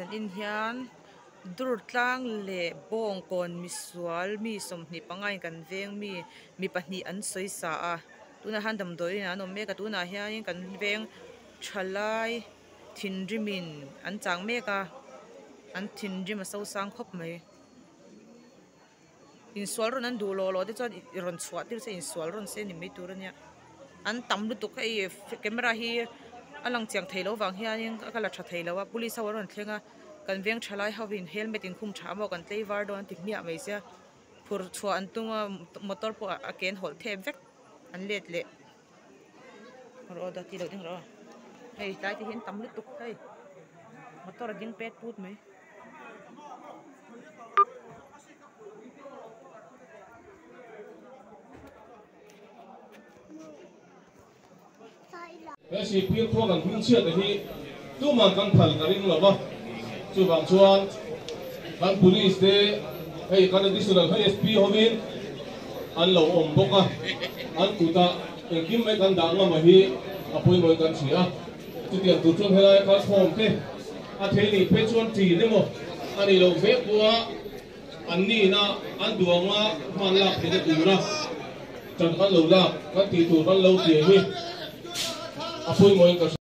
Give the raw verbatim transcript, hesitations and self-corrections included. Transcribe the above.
an in hian dur tlang le bong kon mi sual mi som ni pangai kan veng mi mi pahnih an soi sa a tuna han dam doi na nom meka tuna hian kan veng thalai thinrimin an chang meka an thinrim so sang khop mai in sual ron an du lo lo de chon ron chhuat tir se in sual ron se ni mai tur ania an tam lu tuk ai camera hi alang chiang thailo wang hian akala tha thailo wa police wa ron thlenga kan veng thalai hawin helmet in khum tha mo kan tlei war don ti mi a mai sia phur chhuwa an tunga motor po a ken hol the vek an let le ro da ti lo ding ro hei tai ti hin tam lu tuk hei motor ding pet put mai cái gì biết thua gần cũng chưa thì tu mà căng thẳng cái riêng là bao chú bằng chuan ban police de hay cái này số là ét pê homin anh lâu ôm bốc à anh cụ ta cái kim mấy căn đảng mà hi apoi mọi căn chỉ à chú tiền tụt chuan hay là cái form thế à thế này phải chuan chỉ đấy mà anh lâu vét qua anh ni na anh đuông á man lạc thì nó tụt ra chẳng anh lâu lạc cái tỷ tụt anh lâu tiền hi apoi mọi